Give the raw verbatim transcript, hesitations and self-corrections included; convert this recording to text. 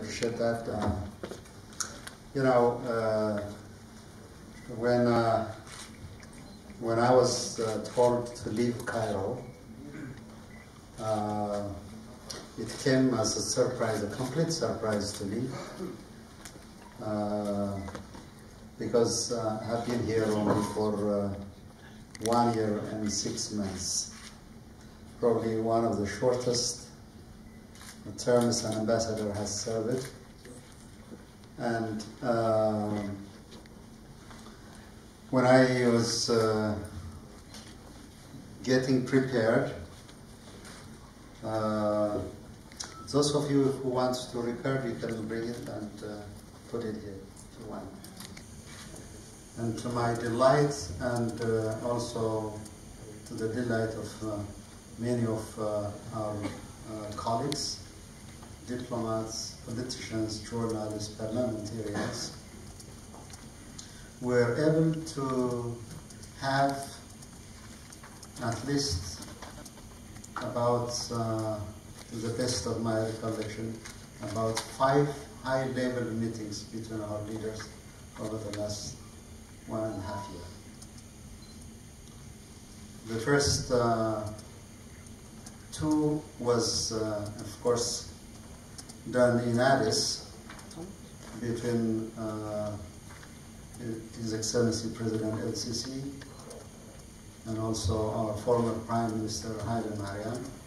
appreciate that. Uh, you know, uh, when uh, when I was uh, told to leave Cairo, uh, it came as a surprise, a complete surprise to me, uh, because uh, I've been here only for uh, one year and six months, probably one of the shortest terms an ambassador has served. And um, when I was uh, getting prepared, uh, those of you who want to record, you can bring it and uh, put it here if you want. And to my delight, and uh, also to the delight of uh, many of uh, our uh, colleagues, diplomats, politicians, journalists, parliamentarians, were able to have at least about, uh, to the best of my recollection, about five high-level meetings between our leaders over the last one and a half year. The first uh, two was, uh, of course, done in Addis between uh, His Excellency President El-Sisi and also our former Prime Minister Haile Mariam.